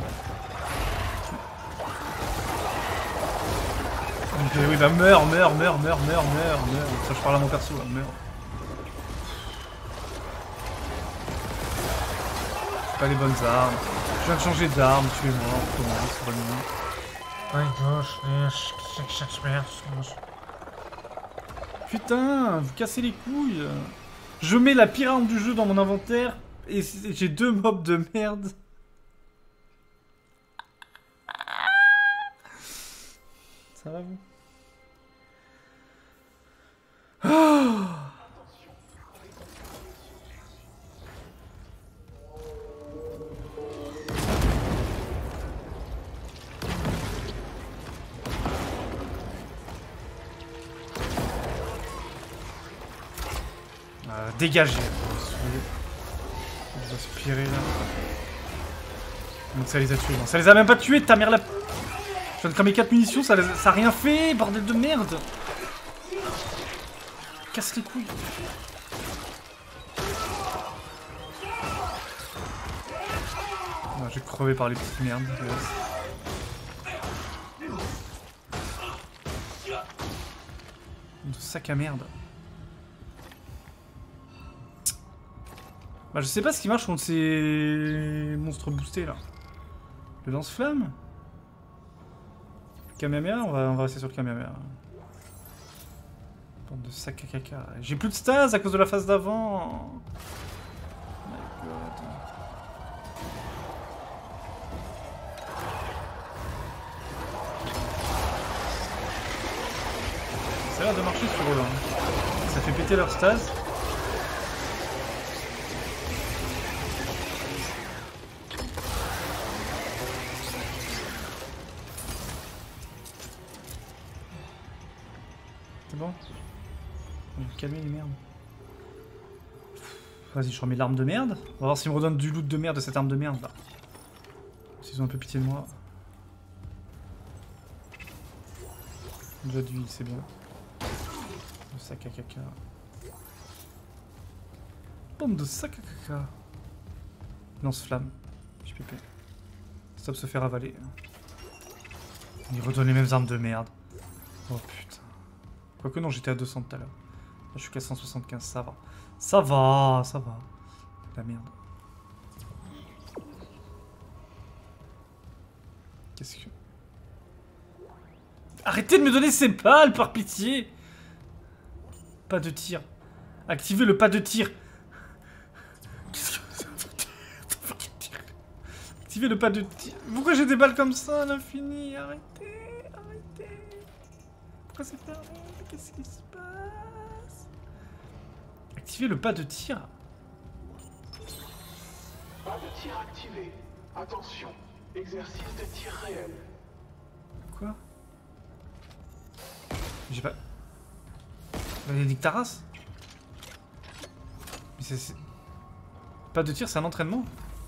Donc, euh, oui, bah meurs, meurs, meurs, meurs, meurs, meurs, meurs. Ça, je parle à mon perso là, meurs. C'est pas les bonnes armes. Je viens de changer d'arme, tu es mort. Comment c'est pas mignon. Putain, vous cassez les couilles. Je mets la pire arme du jeu dans mon inventaire et j'ai deux mobs de merde. Ça va vous? Oh, euh, dégagez. On va aspirer là. Donc ça les a tués. Non, ça les a même pas tués, ta mère la... Je viens de cramer quatre munitions, ça, les... ça a rien fait, bordel de merde. Casse les couilles. Non, j'ai crevé par les petites merdes. De sac à merde. Bah je sais pas ce qui marche contre ces monstres boostés là. Le lance-flamme? Le Kamehameha, on va, on va rester sur le Kamehameha. Bande de sac à caca. J'ai plus de stase à cause de la phase d'avant. Oh my god. Ça a l'air de marcher ce rôle là. Ça fait péter leur stase. C'est bon? On va calmer les merdes. Vas-y, je remets l'arme de merde. On va voir s'ils me redonnent du loot de merde de cette arme de merde là. S'ils ont un peu pitié de moi. Déjà d'huile, c'est bien. Le sac à caca. Bombe de sac à caca. Lance-flamme. J P P. Stop se faire avaler. Ils redonnent les mêmes armes de merde. Oh putain. Quoique non, j'étais à deux cents tout à l'heure. Là, je suis qu'à cent soixante-quinze, ça va. Ça va, ça va. La merde. Qu'est-ce que... Arrêtez de me donner ces balles, par pitié! Pas de tir. Activez le pas de tir. Qu'est-ce que c'est? Activez le pas de tir. Pourquoi j'ai des balles comme ça à l'infini? Arrêtez, arrêtez. Pourquoi c'est fermé? Qu'est-ce qui se passe? Activez le pas de tir. Pas de tir activé. Attention, exercice de tir réel. Quoi? J'ai pas... Bénédicte Taras? Mais c'est... Pas de tir, c'est un entraînement?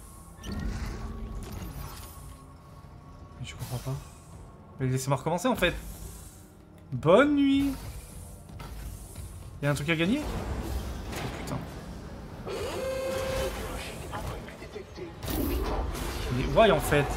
Mais je comprends pas. Mais laissez-moi recommencer en fait. Bonne nuit. Y'a un truc à gagner? Oh putain. Mais ouais en fait.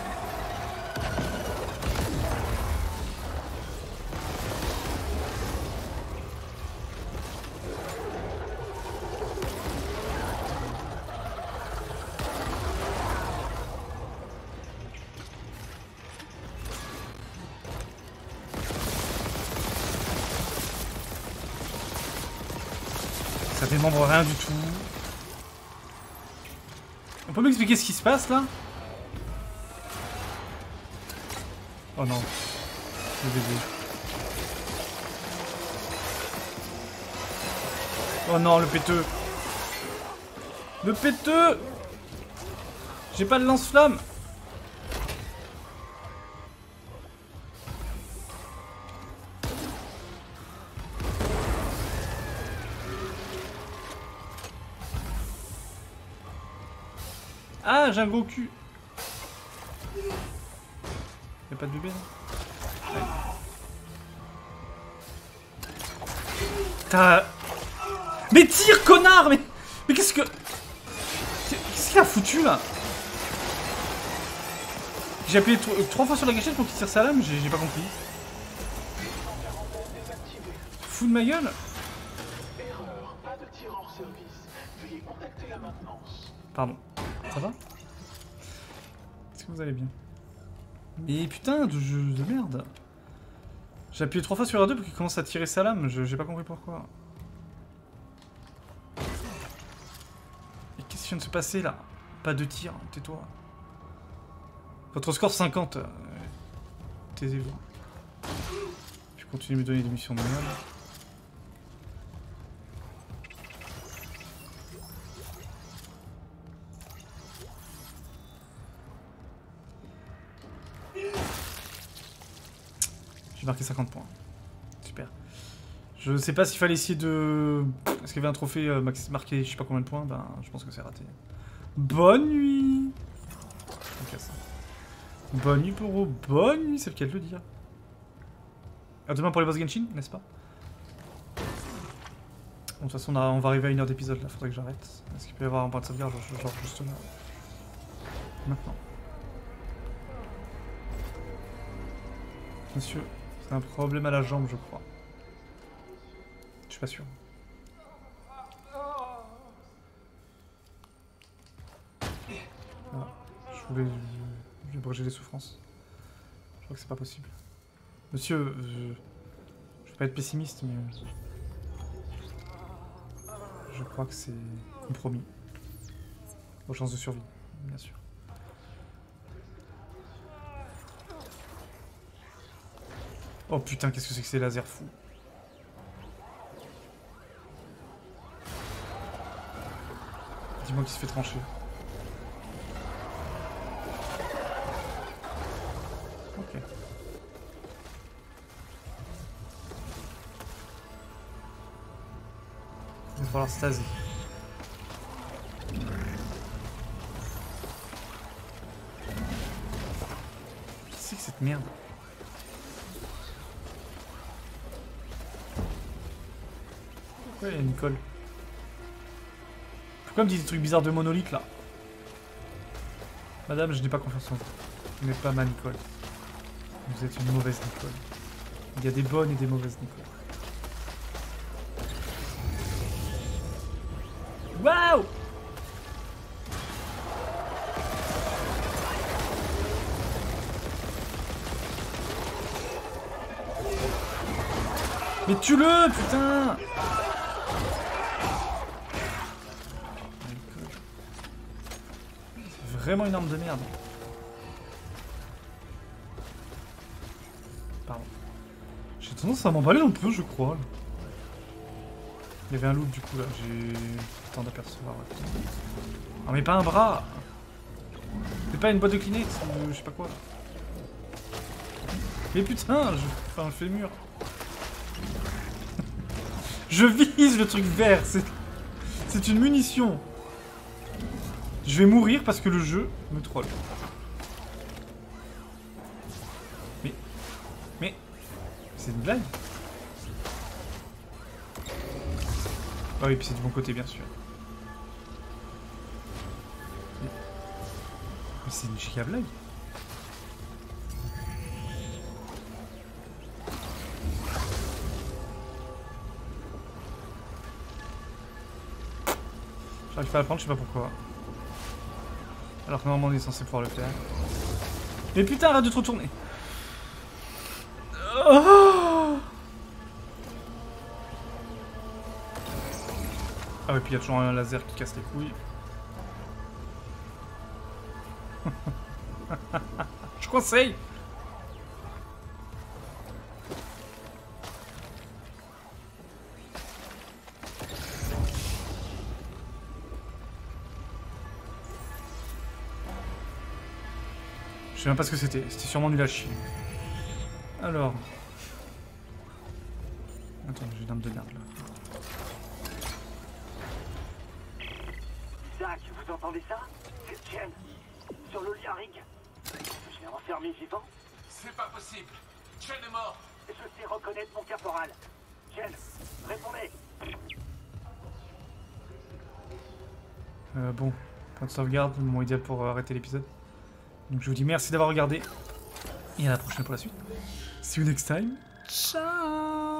Ça démembre rien du tout. On peut m'expliquer ce qui se passe là? Oh non. Le bébé. Oh non, le péteux. Le péteux. J'ai pas de lance-flamme. Ah, j'ai un gros cul. Y'a pas de bébé, non? T'as... Mais tire, connard! Mais, mais qu'est-ce que... Qu'est-ce qu'il a foutu, là? J'ai appuyé trois fois sur la gâchette pour qu'il tire sa lame, j'ai pas compris. Fous de ma gueule? Erreur, pas de tir hors service. Veuillez contacter la maintenance. Pardon. Ça va? Est-ce que vous allez bien? Mais putain de jeu de merde! J'ai appuyé trois fois sur R deux pour qu'il commence à tirer sa lame, j'ai pas compris pourquoi. Et qu'est-ce qui vient de se passer là? Pas de tir, tais-toi. Votre score cinquante. Euh, Taisez-vous. Je continue de me donner des missions de merde. J'ai marqué cinquante points. Super. Je sais pas s'il fallait essayer de... Est-ce qu'il y avait un trophée euh, marqué je sais pas combien de points? Ben, je pense que c'est raté. Bonne nuit. Okay, ça. Bonne nuit pour vous. Bonne nuit, c'est le cas de le dire. À demain pour les boss Genshin, n'est-ce pas? Bon, de toute façon, on, a, on va arriver à une heure d'épisode là, faudrait que j'arrête. Est-ce qu'il peut y avoir un point de sauvegarde, genre, genre juste là? Maintenant. Monsieur, c'est un problème à la jambe, je crois. Je suis pas sûr. Voilà. Je voulais... Je vais abréger les souffrances. Je crois que c'est pas possible. Monsieur, je... je vais pas être pessimiste, mais... Je crois que c'est compromis. Vos chances de survie, bien sûr. Oh putain, qu'est-ce que c'est que ces lasers fous? Dis-moi qui se fait trancher. Ok. Il va falloir stasi. C'est que cette merde. Pourquoi il y a Nicole? Pourquoi elle me dit des trucs bizarres de monolithe là? Madame, je n'ai pas confiance en vous. Vous n'êtes pas ma Nicole. Vous êtes une mauvaise Nicole. Il y a des bonnes et des mauvaises Nicole. Waouh! Mais tue-le, putain! C'est vraiment une arme de merde. Pardon. J'ai tendance à m'emballer un peu, je crois. Là. Il y avait un loop du coup là, j'ai le temps d'apercevoir. Ah mais pas un bras! C'est pas une boîte de Kleenex ou je sais pas quoi. Mais putain, je fais un fémur. Je vise le truc vert, c'est... C'est une munition. Je vais mourir parce que le jeu me troll. Mais... Mais... C'est une blague? Ah oui, puis c'est du bon côté, bien sûr. Mais, Mais c'est une giga blague. J'arrive pas à la prendre, je sais pas pourquoi. Alors que normalement on est censé pouvoir le faire. Mais putain, arrête de te retourner. Oh ah ouais, puis il y a toujours un laser qui casse les couilles. Je conseille. Je sais même pas ce que c'était, c'était sûrement nul à chier. Alors... Attends, j'ai une arme de merde là. Isaac, vous entendez ça? C'est Jen, sur le lit à rig. Je l'ai enfermé vivant. C'est pas possible. Jen est mort. Je sais reconnaître mon caporal. Jen, répondez. Euh, bon, point de sauvegarde, le moment idéal pour euh, arrêter l'épisode. Donc je vous dis merci d'avoir regardé. Et à la prochaine pour la suite. See you next time. Ciao.